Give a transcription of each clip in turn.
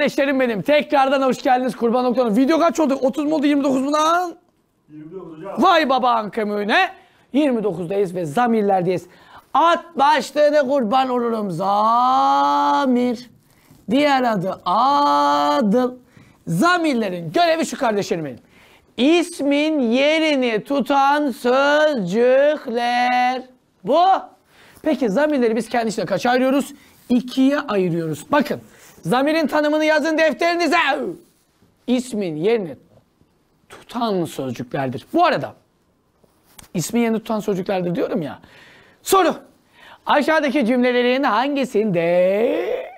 Kardeşlerim benim, tekrardan hoş geldiniz kurban noktalarına. Video kaç oldu? 30 mu oldu, 29 mu lan? 29 hocam. Vay baban kömüğüne. 29'dayız ve zamirlerdeyiz. At başlığına kurban olurum. Zamir. Diğer adı adıl. Zamirlerin görevi şu kardeşlerim benim. İsmin yerini tutan sözcükler. Bu. Peki zamirleri biz kendi içine kaç ayırıyoruz? 2'ye ayırıyoruz. Bakın. Zamirin tanımını yazın defterinize. İsmin yerini tutan sözcüklerdir. Bu arada ismin yerini tutan sözcüklerdir diyorum ya. Soru. Aşağıdaki cümlelerin hangisinde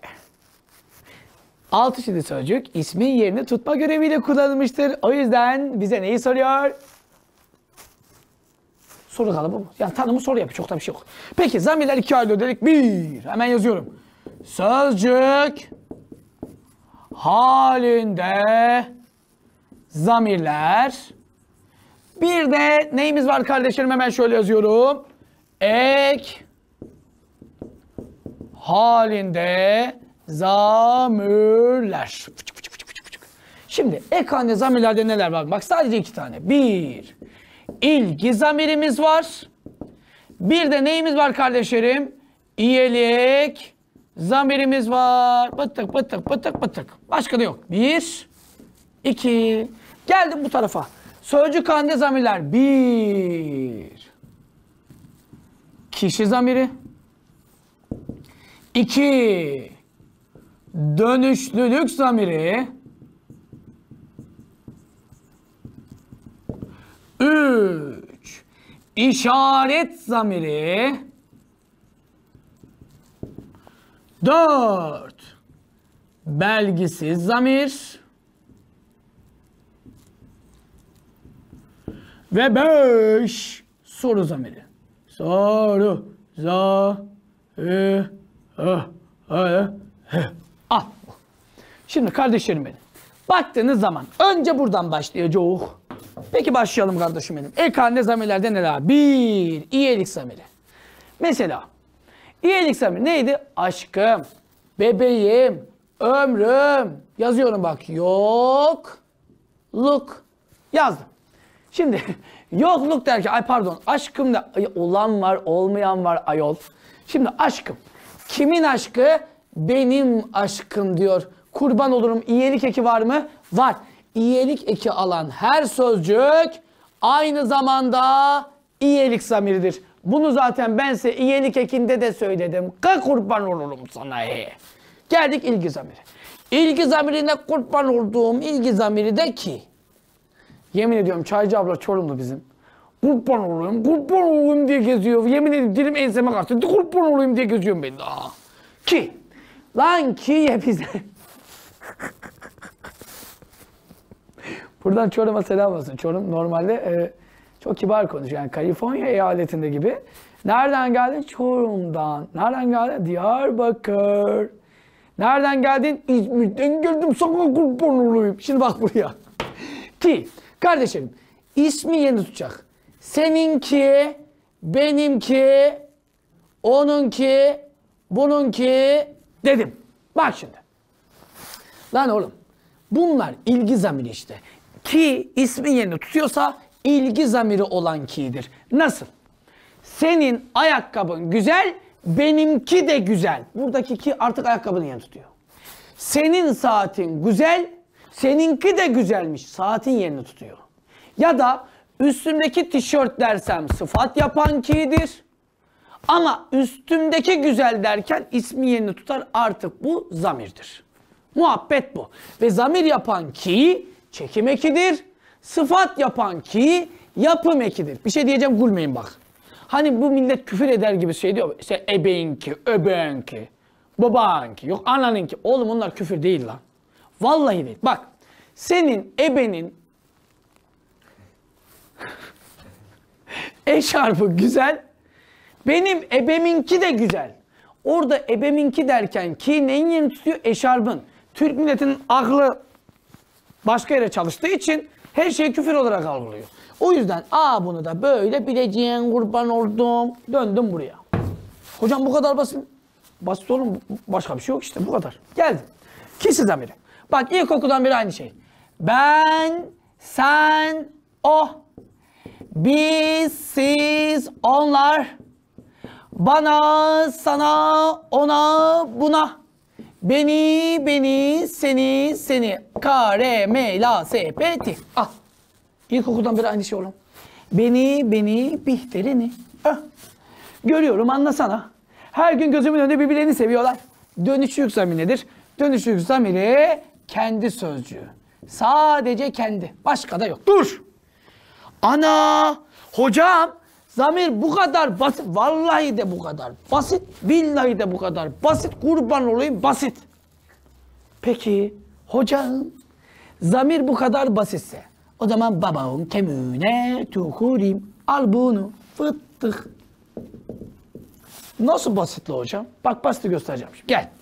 altı çizili sözcük ismin yerini tutma göreviyle kullanılmıştır? O yüzden bize neyi soruyor? Soru kalıbı bu. Yani tanımı soru yapıyor. Çok da bir şey yok. Peki zamirler 2'ye ayrılıyor dedik. 1. Hemen yazıyorum. Sözcük halinde zamirler. Bir de neyimiz var kardeşlerim? Hemen şöyle yazıyorum. Ek halinde zamirler. Şimdi ek halinde zamirlerde neler var? Bak sadece 2 tane. 1. İlgi zamirimiz var. Bir de neyimiz var kardeşlerim? İyelik zamirimiz var. Pıtık pıtık pıtık pıtık. Başka da yok. 1, 2. Geldim bu tarafa. Sözcük halinde zamirler. 1. Kişi zamiri. 2. Dönüşlülük zamiri. 3. İşaret zamiri. 4. Belgisiz zamir. Ve 5. Soru zamiri. Soru. Al. Şimdi kardeşlerim benim. Baktığınız zaman önce buradan başlayacağız. Peki başlayalım kardeşim benim. Ek halinde zamirlerde neler var? 1. İyelik zamiri. Mesela İyelik zamiri neydi? Aşkım, bebeğim, ömrüm. Yazıyorum bak. Yokluk. Yazdım. Şimdi yokluk derken, ay pardon, aşkımda olan var, olmayan var ayol. Şimdi aşkım. Kimin aşkı? Benim aşkım diyor. Kurban olurum. İyelik eki var mı? Var. İyelik eki alan her sözcük aynı zamanda iyelik zamiridir. Bunu zaten ben size iyelik ekinde de söyledim. Kurban olurum sana. Geldik ilgi zamiri. İlgi zamirine kurban olduğum ilgi zamiri de ki. Yemin ediyorum Çaycı abla Çorumlu bizim. Kurban olayım diye geziyor. Yemin ediyorum dilim enseme kaçtı. Kurban olayım diye geziyorum ben daha. Ki. Lan ki ye bize. Buradan Çorum'a selam olsun. Çorum normalde çok kibar konuşuyor. Yani Kaliforniya eyaletinde gibi. Nereden geldin? Çorum'dan. Nereden geldin? Diyarbakır. Nereden geldin? İzmir'den geldim. Sana kurban olayım. Şimdi bak buraya. Ki. Kardeşlerim, ismi yerini tutacak. Seninki, benimki, onunki, bununki dedim. Bak şimdi. Lan oğlum, bunlar ilgi zamiri işte. Ki ismin yerini tutuyorsa ilgi zamiri olan ki'dir. Nasıl? Senin ayakkabın güzel, benimki de güzel. Buradaki ki artık ayakkabının yerini tutuyor. Senin saatin güzel, seninki de güzelmiş. Saatin yerini tutuyor. Ya da üstümdeki tişört dersem sıfat yapan ki'dir. Ama üstümdeki güzel derken ismi yerini tutar, artık bu zamirdir. Muhabbet bu. Ve zamir yapan ki çekim ekidir. Sıfat yapan ki yapım ekidir. Bir şey diyeceğim, gülmeyin bak. Hani bu millet küfür eder gibi şey diyor. İşte ebeyinki, öbeğinki, babanki, yok ananınki. Oğlum onlar küfür değil lan. Vallahi değil. Bak senin ebenin eşarpı güzel. Benim ebeminki de güzel. Orada ebeminki derken ki neyin yerini tutuyor? Eşarbın. Türk milletinin aklı başka yere çalıştığı için her şeyi küfür olarak algılıyor. O yüzden bunu da böyle bileceğin kurban oldum. Döndüm buraya. Hocam bu kadar basit. Basit oğlum, başka bir şey yok işte, bu kadar. Geldim. Kişi zamiri. Bak ilkokuldan beri aynı şey. Ben, sen, o. Biz, siz, onlar. Bana, sana, ona, buna. Beni, seni, seni. K, R, M, L, S, P, T. Ah. İlkokuldan beri aynı şey oğlum. Beni, Bihter'ini. Ah. Görüyorum, anlasana. Her gün gözümün önünde birbirlerini seviyorlar. Dönüşlük zamir nedir? Dönüşlük zamiri kendi sözcüğü. Sadece kendi. Başka da yok. Dur. Ana. Hocam. Zamir bu kadar basit. Vallahi de bu kadar basit. Billahi de bu kadar basit. Kurban olayım basit. Peki. Hocam. Zamir bu kadar basitse. O zaman babamın kemiğine tüküreyim. Al bunu. Fıttık. Nasıl basitli hocam? Bak basiti göstereceğim şimdi. Gel.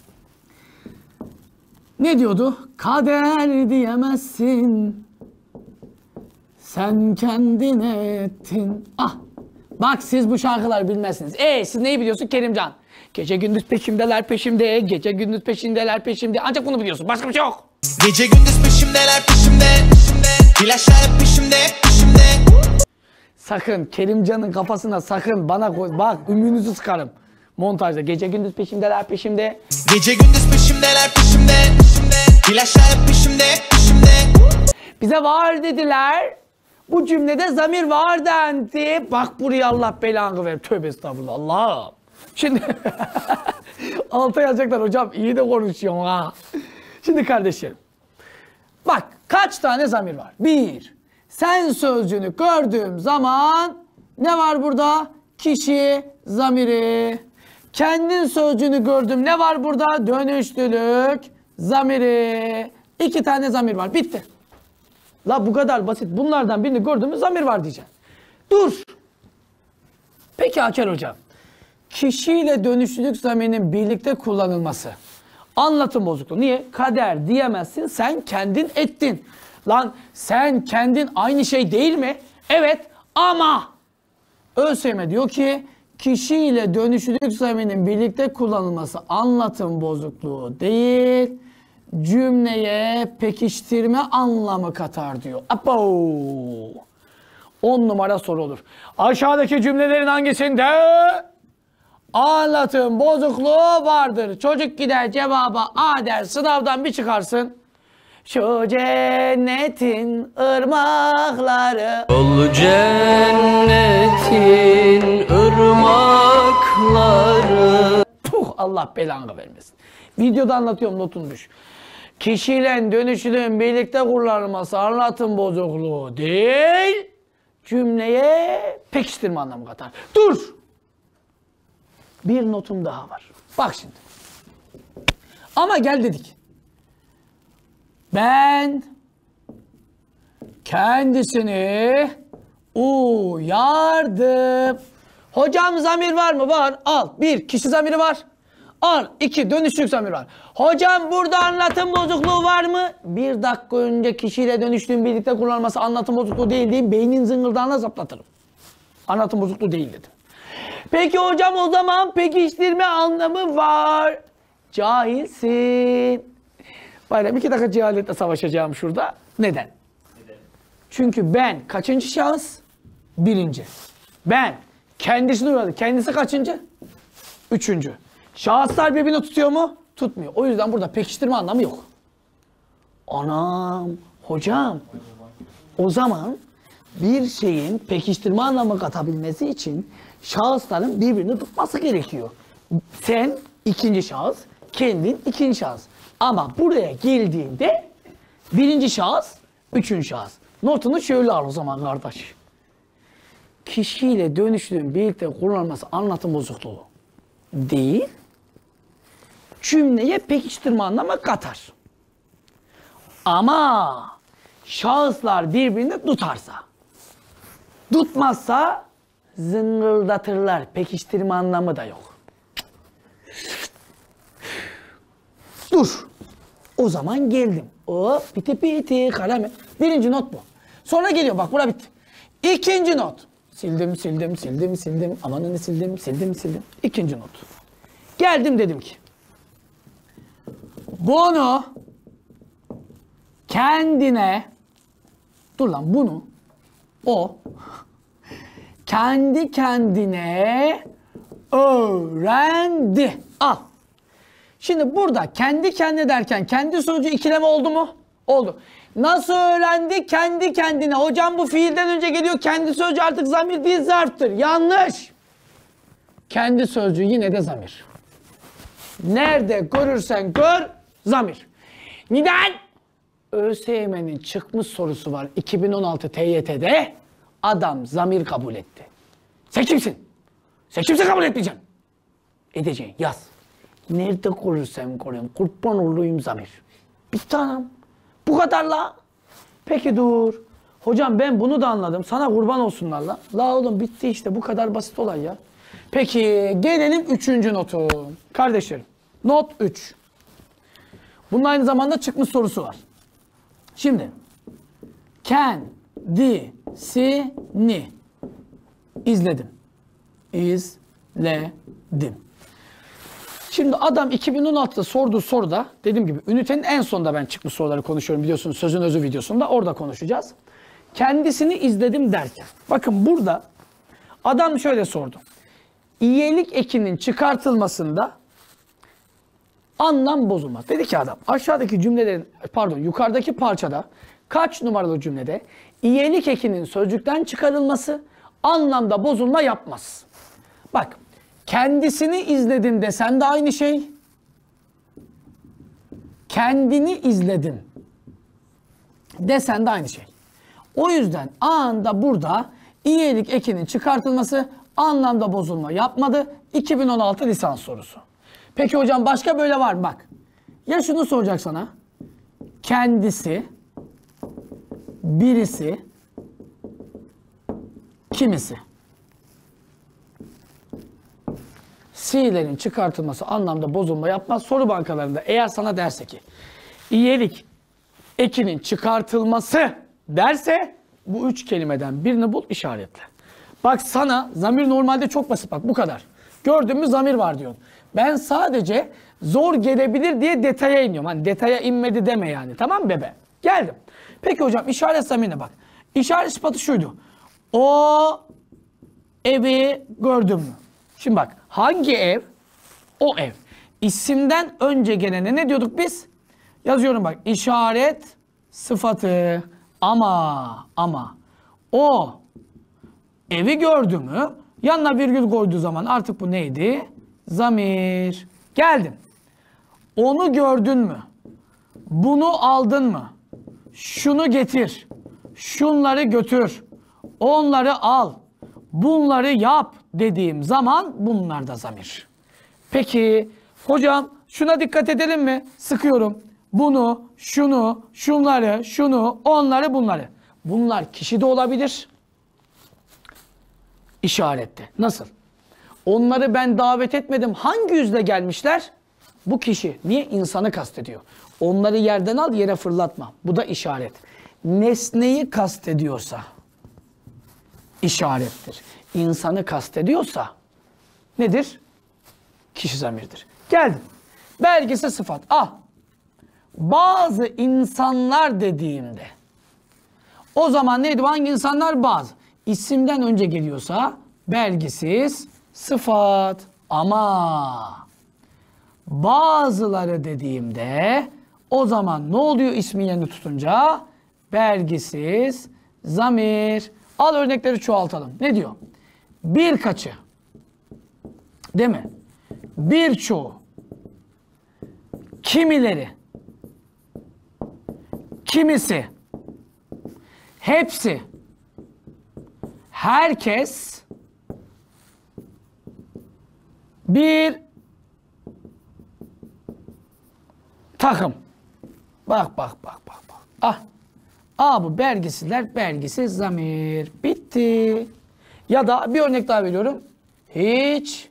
Ne diyordu? Kader diyemezsin. Sen kendine ettin. Ah. Bak siz bu şarkıları bilmezsiniz. Siz neyi biliyorsun Kerimcan? Gece gündüz peşimdeler peşimde. Gece gündüz peşimdeler peşimde. Ancak bunu biliyorsun. Başka bir şey yok. Gece gündüz peşimdeler peşimde. İlaçlar hep peşimde peşimde. Sakın Kerimcan'ın kafasına sakın bana koy. Bak ümünüzü sıkarım. Montajda gece gündüz peşimdeler peşimde. Gece gündüz peşimdeler peşimde. İlaçlar hep peşimde peşimde. Bize var dediler. Bu cümlede zamir var dendi. Bak buraya Allah belanı ver. Tövbe estağfurullah. Allah'ım. Şimdi alta yazacaklar hocam iyi de konuşuyorsun ha. Şimdi kardeşim. Bak kaç tane zamir var? 1. Sen sözcüğünü gördüğüm zaman ne var burada? Kişi zamiri. Kendin sözcüğünü gördüm. Ne var burada? Dönüşlülük zamiri. 2 tane zamir var. Bitti. La bu kadar basit. Bunlardan birini gördüğümüz zamir var diyeceğim. Dur. Peki Haker hocam. Kişiyle dönüşlülük zamirinin birlikte kullanılması. Anlatım bozukluğu. Niye? Kader diyemezsin. Sen kendin ettin. Lan sen kendin aynı şey değil mi? Evet ama ÖSYM diyor ki kişiyle dönüşlülük zamirinin birlikte kullanılması anlatım bozukluğu değil, cümleye pekiştirme anlamı katar diyor. Apo! 10 numara soru olur. Aşağıdaki cümlelerin hangisinde anlatım bozukluğu vardır? Çocuk gider cevaba A der, sınavdan bir çıkarsın. Şu cennetin ırmakları. Yol cennetin ırmakları. Puh, Allah belanı vermesin. Videoda anlatıyorum, notunu düş. Kişiyle dönüşlülüğün birlikte kullanılması anlatım bozukluğu değil, cümleye pekiştirme anlamı katar. Dur! Bir notum daha var. Bak şimdi. Ama gel dedik. Ben kendisini uyardım. Hocam zamir var mı? Var. Al. 1. Kişi zamiri var. Al. 2. Dönüşlük zamiri var. Hocam burada anlatım bozukluğu var mı? 1 dakika önce kişiyle dönüşlüğün birlikte kullanılması anlatım bozukluğu değil diyeyim. Beynin zıngıldağına zaplatırım. Anlatım bozukluğu değil dedim. Peki hocam o zaman pekiştirme anlamı var. Cahilsin. Bayram 2 dakika cehaletle savaşacağım şurada. Neden? Çünkü ben kaçıncı şahıs? 1. Ben kendisini uyardı. Kendisi kaçıncı? 3. Şahıslar birbirini tutuyor mu? Tutmuyor. O yüzden burada pekiştirme anlamı yok. Anam, hocam. O zaman bir şeyin pekiştirme anlamı katabilmesi için şahısların birbirini tutması gerekiyor. Sen 2. şahıs, kendin 2. şahıs. Ama buraya geldiğinde 1. şahıs, 3. şahıs. Notunu şöyle al o zaman kardeş. Kişiyle dönüşlüğün birlikte kullanılması anlatım bozukluğu değil, cümleye pekiştirme anlamı katar. Ama şahıslar birbirini tutarsa, tutmazsa zıngıldatırlar. Pekiştirme anlamı da yok. Dur. O zaman geldim. Hop piti piti kalemi. 1. not bu. Sonra geliyor bak bura bitti. 2. not. Sildim. Amanını sildim. 2. not. Geldim dedim ki. Bunu kendine, dur lan bunu, o kendi kendine öğrendi. Al. Şimdi burada kendi kendine derken kendi sözcüğü ikileme oldu mu? Oldu. Nasıl öğrendi? Kendi kendine. Hocam bu fiilden önce geliyor. Kendi sözcüğü artık zamir değil zarftır. Yanlış. Kendi sözcüğü yine de zamir. Nerede görürsen gör zamir. Neden? ÖSYM'nin çıkmış sorusu var 2016 TYT'de. Adam zamir kabul etti. Sen kimsin? Sen kimse kabul etmeyeceksin. Edeceksin. Yaz. Nerede görürsem göreyim. Kurban olayım zamir. Bir tanem. Bu kadarla. Peki dur. Hocam ben bunu da anladım. Sana kurban olsunlar la. La oğlum bitti işte. Bu kadar basit olay ya. Peki gelelim 3. notu. Kardeşlerim. Not 3. Bunun aynı zamanda çıkmış sorusu var. Şimdi. Kendisini izledim. İzledim. Şimdi adam 2016'da sorduğu soruda, dediğim gibi ünitenin en sonunda ben çıkmış soruları konuşuyorum biliyorsunuz sözün özü videosunda, orada konuşacağız. Kendisini izledim derken, bakın burada adam şöyle sordu. İyelik ekinin çıkartılmasında anlam bozulmaz. Dedi ki adam aşağıdaki cümlelerin, pardon yukarıdaki parçada kaç numaralı cümlede iyelik ekinin sözcükten çıkarılması anlamda bozulma yapmaz. Bak. Kendisini izledim desen de aynı şey. Kendini izledim desen de aynı şey. O yüzden anında burada iyelik ekinin çıkartılması anlamda bozulma yapmadı. 2016 lisans sorusu. Peki hocam başka böyle var mı? Bak. Ya şunu soracak sana. Kendisi, birisi, kimisi. Si'lerin çıkartılması anlamda bozulma yapmaz. Soru bankalarında eğer sana derse ki iyelik ekinin çıkartılması derse bu 3 kelimeden birini bul işaretle. Bak sana zamir normalde çok basit bak bu kadar. Gördün mü zamir var diyorsun. Ben sadece zor gelebilir diye detaya iniyorum. Hani detaya inmedi deme yani, tamam mı bebe? Geldim. Peki hocam işaret zamirine bak. İşaret sıfatı şuydu. O evi gördün mü? Şimdi bak hangi ev? O ev. İsimden önce gelene ne diyorduk biz? Yazıyorum bak işaret sıfatı ama o evi gördü mü? Yanına virgül koyduğu zaman artık bu neydi? Zamir. Geldim. Onu gördün mü? Bunu aldın mı? Şunu getir. Şunları götür. Onları al. Bunları yap dediğim zaman bunlar da zamir. Peki hocam şuna dikkat edelim mi? Sıkıyorum. Bunu, şunu, şunları, şunu, onları, bunları. Bunlar kişi de olabilir. İşarette. Nasıl? Onları ben davet etmedim. Hangi yüzle gelmişler? Bu kişi. Niye? İnsanı kastediyor. Onları yerden al, yere fırlatma. Bu da işaret. Nesneyi kastediyorsa işarettir. İnsanı kastediyorsa nedir? Kişi zamirdir. Geldim. Belgesi sıfat. Ah. Bazı insanlar dediğimde o zaman neydi? Hangi insanlar? Bazı. İsimden önce geliyorsa belgisiz sıfat. Ama bazıları dediğimde o zaman ne oluyor ismin yerini tutunca? Belgisiz zamir. Al örnekleri çoğaltalım. Ne diyor? Birkaçı. Değil mi? Birçoğu. Kimileri. Kimisi. Hepsi. Herkes. Bir takım. Bak. Ah. Bu belgisiler, belgisiz zamir. Bitti. Ya da bir örnek daha veriyorum. Hiç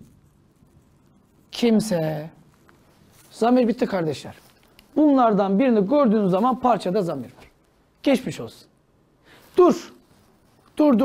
kimse. Zamir bitti kardeşler. Bunlardan birini gördüğünüz zaman parçada zamir var. Geçmiş olsun. Dur. Dur.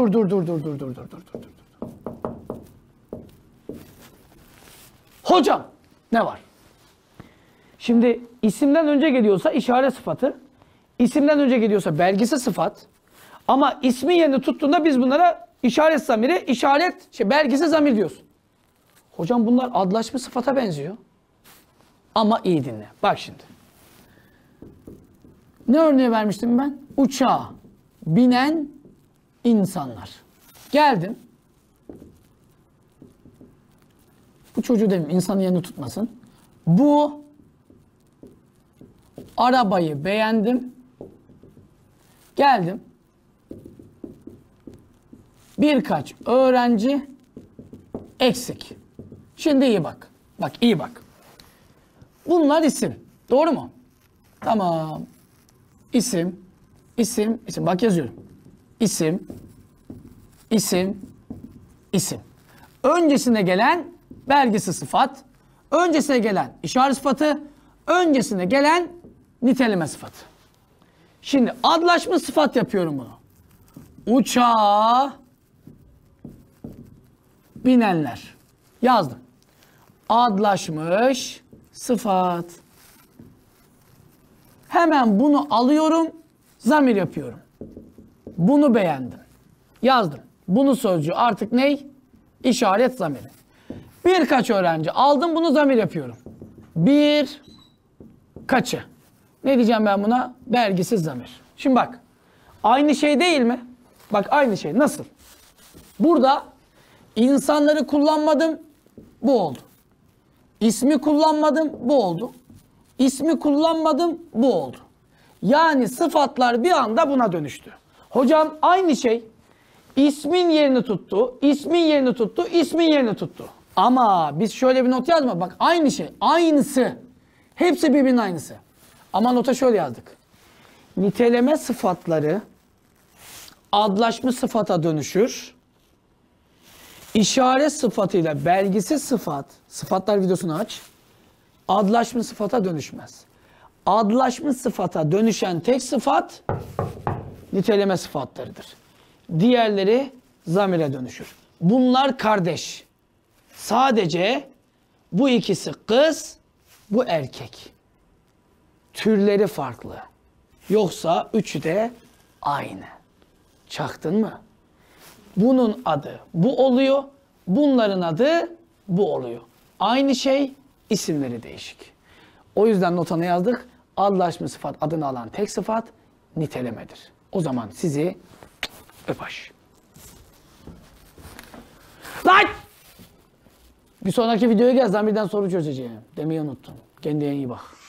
Hocam ne var? Şimdi isimden önce geliyorsa işaret sıfatı. isimden önce gidiyorsa belgisi sıfat. Ama ismin yerini tuttuğunda biz bunlara işaret zamiri, belgisi zamir diyorsun. Hocam bunlar adlaşmış sıfata benziyor. Ama iyi dinle. Bak şimdi. Ne örneği vermiştim ben? Uçağa binen insanlar. Geldim. Bu çocuğu demeyeyim, insanın yerini tutmasın. Bu arabayı beğendim. Geldim. Birkaç öğrenci eksik. Şimdi iyi bak. Bak iyi bak. Bunlar isim. Doğru mu? Tamam. İsim, isim, isim. Bak yazıyorum. İsim, isim, isim. Öncesine gelen belgisi sıfat, öncesine gelen işaret sıfatı, öncesine gelen niteleme sıfatı. Şimdi adlaşmış sıfat yapıyorum bunu. Uçağa binenler. Yazdım. Adlaşmış sıfat. Hemen bunu alıyorum, zamir yapıyorum. Bunu beğendim. Yazdım. Bunu sözcüğü artık ney? İşaret zamiri. Birkaç öğrenci aldım, bunu zamir yapıyorum. Bir kaçı. Ne diyeceğim ben buna? Belgisiz zamir. Şimdi bak. Aynı şey değil mi? Bak aynı şey. Nasıl? Burada insanları kullanmadım. Bu oldu. İsmi kullanmadım. Bu oldu. İsmi kullanmadım. Bu oldu. Yani sıfatlar bir anda buna dönüştü. Hocam aynı şey. İsmin yerini tuttu. İsmin yerini tuttu. İsmin yerini tuttu. Ama biz şöyle bir not yazma. Bak aynı şey. Aynısı. Hepsi birbirinin aynısı. Ama nota şöyle yazdık. Niteleme sıfatları adlaşmış sıfata dönüşür. İşaret sıfatıyla belgisiz sıfat, sıfatlar videosunu aç. Adlaşmış sıfata dönüşmez. Adlaşmış sıfata dönüşen tek sıfat niteleme sıfatlarıdır. Diğerleri zamire dönüşür. Bunlar kardeş. Sadece bu ikisi kız, bu erkek. Türleri farklı. Yoksa üçü de aynı. Çaktın mı? Bunun adı bu oluyor. Bunların adı bu oluyor. Aynı şey, isimleri değişik. O yüzden nota ne yazdık? Adlaşmış sıfat adını alan tek sıfat nitelemedir. O zaman sizi öpaş. Lan! Bir sonraki videoya gel, zamirden soru çözeceğim. Demeyi unuttum. Kendine iyi bak.